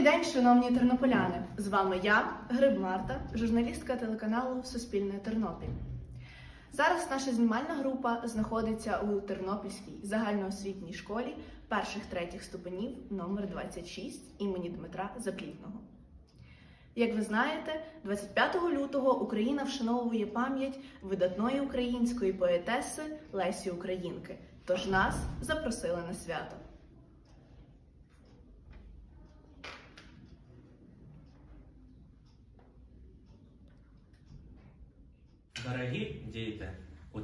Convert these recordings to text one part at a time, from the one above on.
день, шановні тернополяни! З вами я, Гриб Марта, журналістка телеканалу Суспільне Тернопіль. Зараз наша знімальна група знаходиться у Тернопільській загальноосвітній школі перших-третіх ступенів номер 26 імені Дмитра Заплітного. Як ви знаєте, 25 лютого Україна вшановує пам'ять видатної української поетеси Лесі Українки, тож нас запросили на свято. Дорогі діти, у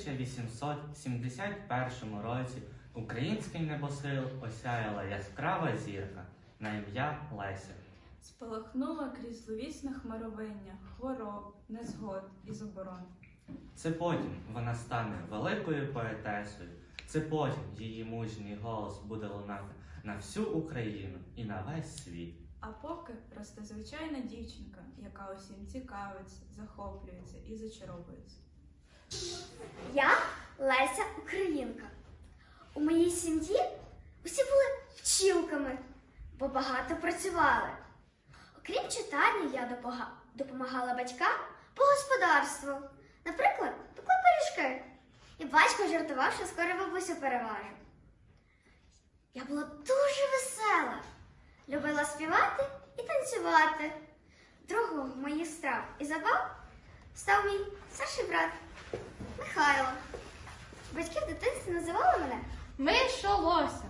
1871 році український небосхил осяяла яскрава зірка на ім'я Леся. Спалахнула крізь зловісне хмаровиння хвороб, незгод і заборон. Це потім вона стане великою поетесою, це потім її мужній голос буде лунати на всю Україну і на весь світ. А поки росте звичайна дівчинка, яка усім цікавиться, захоплюється і зачаровується. Я Леся Українка. У моїй сім'ї усі були вчилками, бо багато працювали. Окрім читання, я допомагала батькам по господарству. Наприклад, пекла пиріжки. І батько жартував, що скоро бабусю переважу. Я була дуже весела. Любила співати і танцювати. Другом моїх страв і забав став мій старший брат Михайло. Батьки в дитинстві називали мене Мишолося.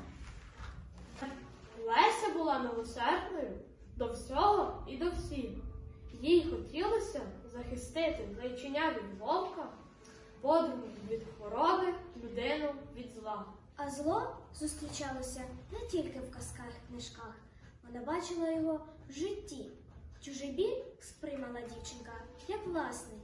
Леся була милосердною до всього і до всіх. Їй хотілося захистити зайчиня від вовка, подругу від хвороби, людину від зла. А зло зустрічалося не тільки в казках і книжках. Вона бачила його в житті. Чужий біль сприймала дівчинка як власний.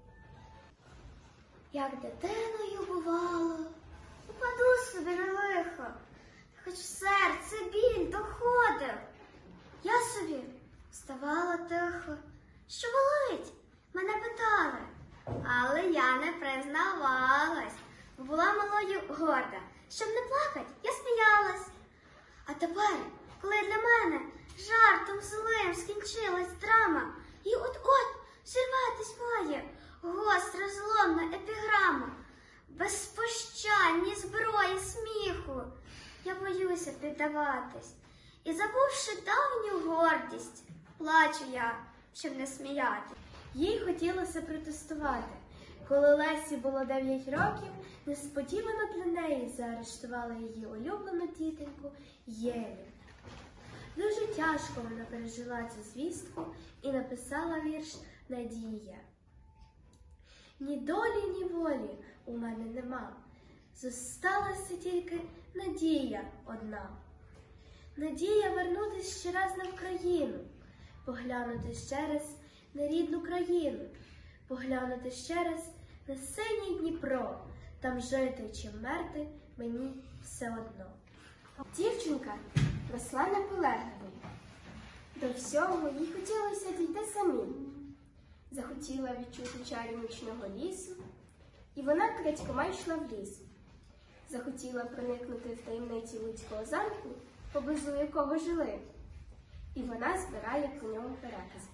Як дитиною бувало, упаду собі на лихо, хоч в серце біль доходив. Я собі вставала тихо, що болить, мене питали, але я не признавалась, бо була малою горда. Щоб не плакать, я сміялась. А тепер, коли для мене жартом злим скінчилась драма, і от-от зірватись має гостра зломна епіграма, безпощадні зброї сміху, я боюся піддаватись. І забувши давню гордість, плачу я, щоб не сміяти. Їй хотілося протестувати. Коли Лесі було 9 років, несподівано для неї заарештували її улюблену тітоньку Єлю. Дуже тяжко вона пережила цю звістку і написала вірш «Надія». Ні долі, ні волі у мене нема, зосталася тільки надія одна. Надія вернутись ще раз на Вкраїну, поглянути ще раз на рідну країну, поглянути ще раз на синій Дніпро, там жити чи вмерти мені все одно. Дівчинка росла наполегливо. До всього їй хотілося дійти самій. Захотіла відчути чарі нічного лісу, і вона крадькома йшла в ліс. Захотіла проникнути в таємниці Луцького замку, поблизу якого жили, і вона збирає про нього перекази.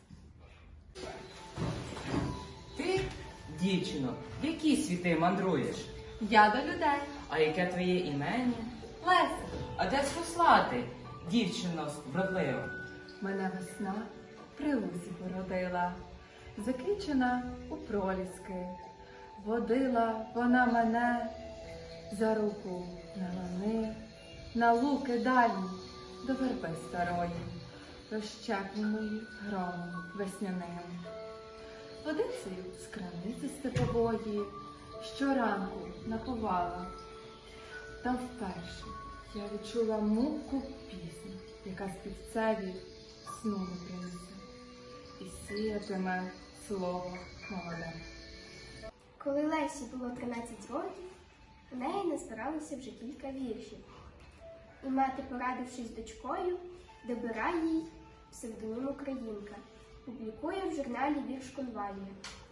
Ти, дівчино, в які світи мандруєш? Я до людей. А яке твоє імення? Леся. А де зросла ти, дівчино вродлива? Мене весна при лузі породила, заквічена у проліски. Водила вона мене за руку на лани, на луки дальні до верби старої, розщепленої громом весняним. Водицею з криниці степової щоранку напувала. Та вперше я відчула муку пісню, яка співцеві сну не принесе і сіятиме слово молоде. Коли Лесі було 13 років, у неї назбиралося вже кілька віршів. І мати, порадившись з дочкою, добирає їй псевдонім Українка, публікує в журналі вірш «Конвалія».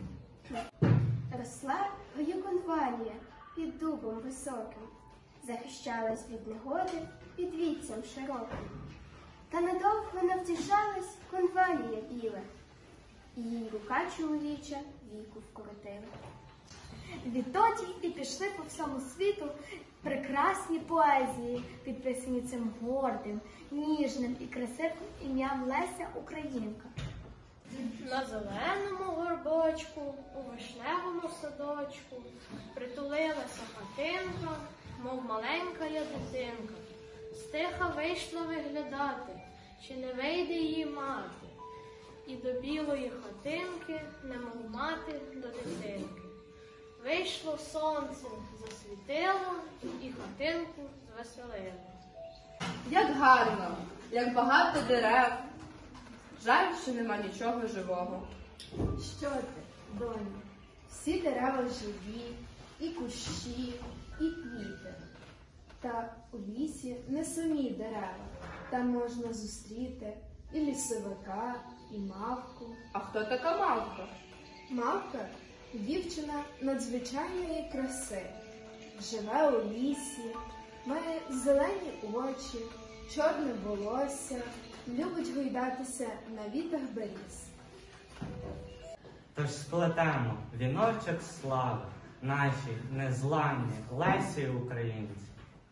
Росла гою конвалія під дубом високим, захищалась від негоди під вітцям широким. Та недовго вона втішалась, конвалія біла. Її рука чоловіча віку вкоротила. Відтоді і пішли по всьому світу прекрасні поезії, підписані цим гордим, ніжним і красивим ім'ям Леся Українка. На зеленому горбочку, у вишневому садочку притулилася хатинка, мов маленька я дитинка. Стиха вийшла виглядати, чи не вийде її мати. І до білої хатинки, немов мати до дитинки. Вийшло сонце, засвітило і хатинку звеселило. Як гарно, як багато дерев. Жаль, що нема нічого живого. Що ти, доню? Всі дерева живі, і кущі, і квіти. Та у лісі не самі дерева. Там можна зустріти і лісовика, і мавку. А хто така мавка? Мавка – дівчина надзвичайної краси. Живе у лісі, має зелені очі, чорне волосся, любить гойдатися на вітах беріз. Тож сплетемо віночок слави нашій незламні Лесі Українці.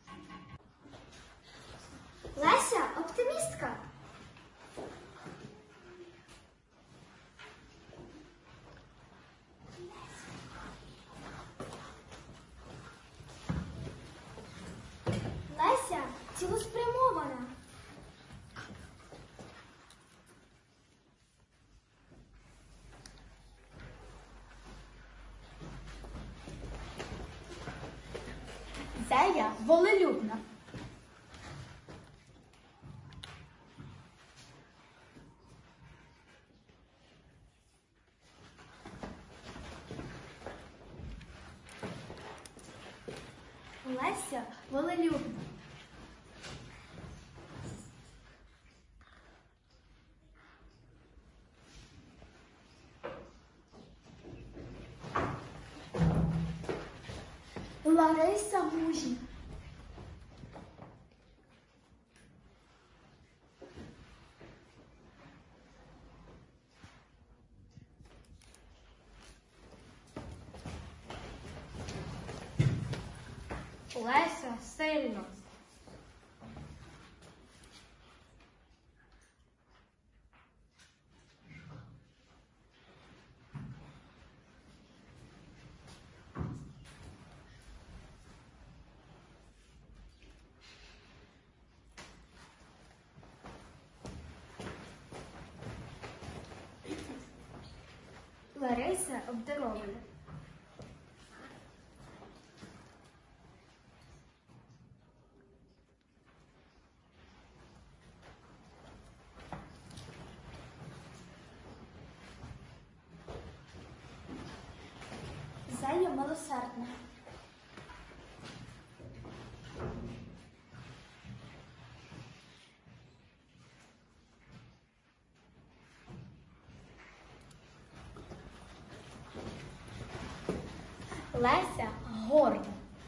Леся оптимістка. Леся цілеспрямована. Зея волелюбна. Леся волелюбна. Лариса мужня. Леся сильна. Лариса обдарована. Зея милосердна. Леся горда.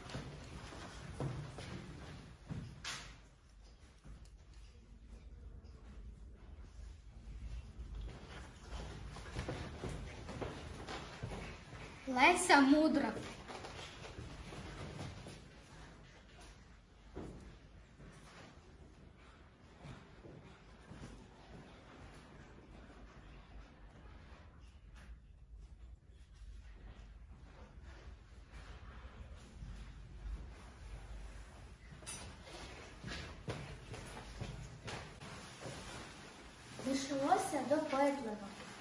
Леся мудра. Лишилося допитливо.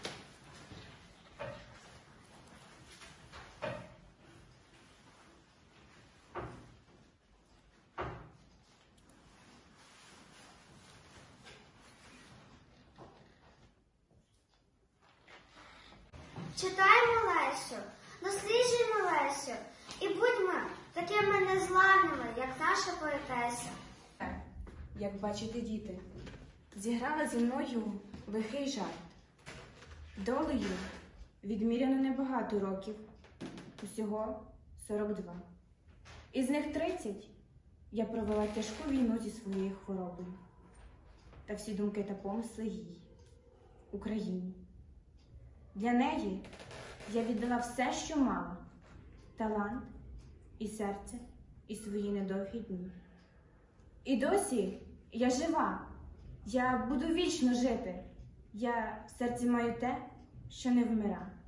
Читаємо Лесю, досліджуємо Лесю і будьмо такими незламними, як наша поетеса. Як бачите, діти, зіграла зі мною лихий жарт. Долею відміряно небагато років, усього 42. Із них 30 я провела тяжку війну зі своєю хворобою. та всі думки та помисли їй, Україні. Для неї я віддала все, що мала, талант і серце, і свої недовгі дні. І досі я жива, я буду вічно жити, я в серці маю те, що не вмира.